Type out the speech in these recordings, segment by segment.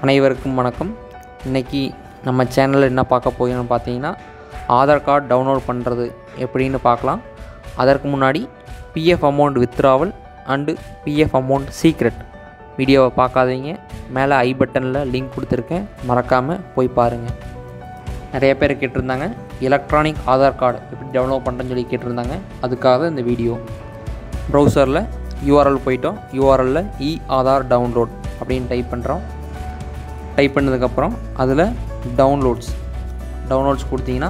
அனைவருக்கும் வணக்கம். இன்றைக்கி நம்ம சேனலில் என்ன பார்க்க போகிறோம்னு பார்த்தீங்கன்னா, ஆதார் கார்டு டவுன்லோட் பண்ணுறது எப்படின்னு பார்க்கலாம். அதற்கு முன்னாடி PF amount withdrawal and PF amount secret வீடியோவை பார்க்காதீங்க. மேலே ஐ பட்டனில் லிங்க் கொடுத்துருக்கேன், மறக்காமல் போய் பாருங்கள். நிறைய பேர் கேட்டிருந்தாங்க எலக்ட்ரானிக் ஆதார் கார்டு எப்படி டவுன்லோட் பண்ணுறேன்னு சொல்லி கேட்டிருந்தாங்க. அதுக்காக இந்த வீடியோ. ப்ரௌசரில் யூஆர்எல் போயிட்டோம். யூஆர்எல்லில் ஆதார் டவுன்லோட் அப்படின்னு டைப் பண்ணுறோம். டைப் பண்ணதுக்கப்புறம் அதில் டவுன்லோட்ஸ்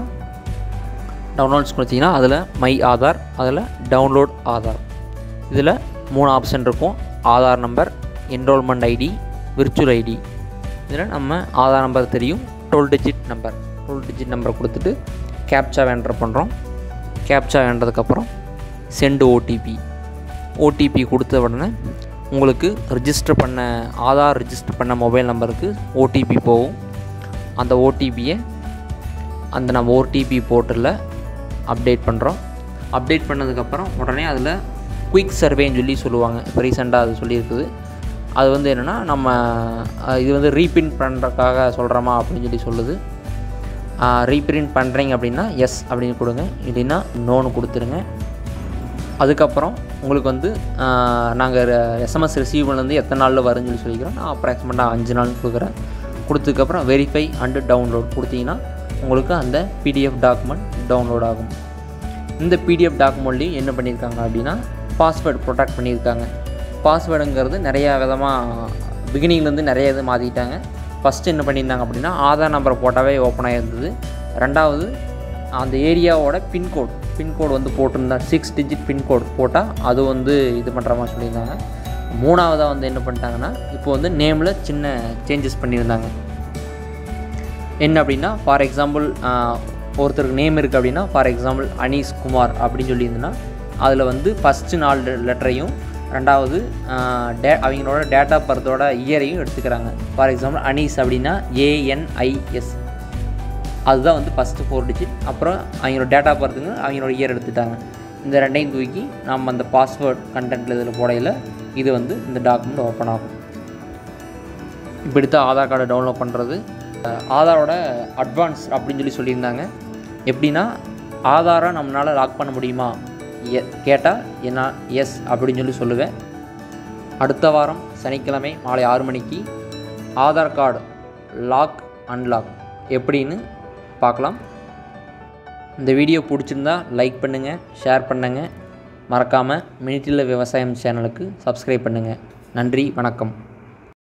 கொடுத்தீங்கன்னா அதில் மை ஆதார், அதில் டவுன்லோட் ஆதார், இதில் 3 ஆப்ஷன் இருக்கும். Aadhaar number, enrolment ID, virtual ID. இதில் நம்ம ஆதார் நம்பர் தெரியும், 12 டிஜிட் நம்பர் கொடுத்துட்டு கேப்சா என்டர் பண்ணுறோம். கேப்சா என்றதுக்கப்புறம் சென்ட் ஓடிபி கொடுத்த உடனே உங்களுக்கு ஆதார் ரிஜிஸ்டர் பண்ண மொபைல் நம்பருக்கு ஓடிபி போகும். அந்த ஓடிபியை நம்ம ஓடிபி போர்ட்டலில் அப்டேட் பண்ணுறோம். அப்டேட் பண்ணதுக்கப்புறம் உடனே அதில் குயிக் சர்வேன்னு சொல்லி சொல்லுவாங்க. இப்போ ரீசெண்டாக அது சொல்லியிருக்குது. அது வந்து என்னென்னா, நம்ம இது வந்து ரீப்ரிண்ட் பண்ணுறதுக்காக சொல்கிறோமா அப்படின்னு சொல்லி சொல்லுது. ரீப்ரிண்ட் பண்ணுறீங்க அப்படின்னா எஸ் அப்படின்னு கொடுங்க, இல்லைன்னா நோன்னு கொடுத்துருங்க. அதுக்கப்புறம் உங்களுக்கு வந்து நாங்கள் எஸ்எம்எஸ் ரிசீவ் பண்ணது எத்தனை நாளில் வரும்னு சொல்லி சொல்லிக்கிறோம். நான் அப்ராக்சிமேட்டாக 5 நாள் கொடுக்குறேன். கொடுத்ததுக்கப்புறம் வெரிஃபை அண்டு டவுன்லோட் கொடுத்தீங்கன்னா உங்களுக்கு அந்த பிடிஎஃப் டாக்குமெண்ட் டவுன்லோட் ஆகும். இந்த பிடிஎஃப் டாக்குமெண்ட்லேயும் என்ன பண்ணியிருக்காங்க அப்படின்னா, பாஸ்வேர்டு ப்ரொடெக்ட் பண்ணியிருக்காங்க. பாஸ்வேர்டுங்கிறது நிறையா விதமாக பிகினிங்லேருந்து நிறைய இது மாற்றிட்டாங்க. ஃபஸ்ட்டு என்ன பண்ணியிருந்தாங்க அப்படின்னா, ஆதார் நம்பரை போட்டாவே ஓப்பன் ஆகிருந்தது. ரெண்டாவது அந்த ஏரியாவோட பின்கோடு வந்து போட்டிருந்தா 6 டிஜிட் பின்கோடு போட்டால் அது வந்து இது பண்ணுற மாதிரி சொல்லியிருந்தாங்க. மூணாவதாக வந்து என்ன பண்ணிட்டாங்கன்னா, இப்போ வந்து நேமில் சின்ன சேஞ்சஸ் பண்ணியிருந்தாங்க. என்ன அப்படின்னா, ஃபார் எக்ஸாம்பிள் ஒருத்தருக்கு நேம் இருக்குது அப்படின்னா, ஃபார் எக்ஸாம்பிள் அனீஸ் குமார் அப்படின்னு சொல்லியிருந்ததுன்னா அதில் வந்து ஃபஸ்ட்டு 4 லெட்டரையும் ரெண்டாவது அவங்களோட டேட் ஆஃப் பர்த்தோட இயரையும் எடுத்துக்கிறாங்க. ஃபார் எக்ஸாம்பிள் அனீஸ் அப்படின்னா ANIS, அதுதான் வந்து ஃபஸ்ட்டு 4 டிஜிட். அப்புறம் அவங்களோட டேட் ஆஃப் பர்த்துங்க அவங்களோட இயர் எடுத்துட்டாங்க. இந்த ரெண்டையும் தூக்கி நம்ம அந்த பாஸ்வேர்ட் கண்டென்ட்டில் இதில் போடையில் இது வந்து இந்த டாக்குமெண்ட் ஓப்பன் ஆகும். இப்படி தான் ஆதார் கார்டை டவுன்லோட் பண்ணுறது. ஆதாரோட அட்வான்ஸ் அப்படின்னு சொல்லியிருந்தாங்க. எப்படின்னா, ஆதாரை நம்மளால் லாக் பண்ண முடியுமா கேட்டால் என்ன எஸ் அப்படின்னு சொல்லுவேன். அடுத்த வாரம் சனிக்கிழமை மாலை 6 மணிக்கு ஆதார் கார்டு லாக் அன்லாக் எப்படின்னு பார்க்கலாம். இந்த வீடியோ பிடிச்சிருந்தா லைக் பண்ணுங்கள், ஷேர் பண்ணுங்கள். மறக்காமல் மினிட்டில் விவசாயம் சேனலுக்கு சப்ஸ்கிரைப் பண்ணுங்கள். நன்றி, வணக்கம்.